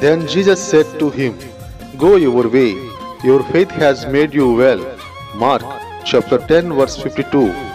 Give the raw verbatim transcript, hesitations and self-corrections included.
Then Jesus said to him, Go your way, your faith has made you well. Mark chapter ten verse fifty-two.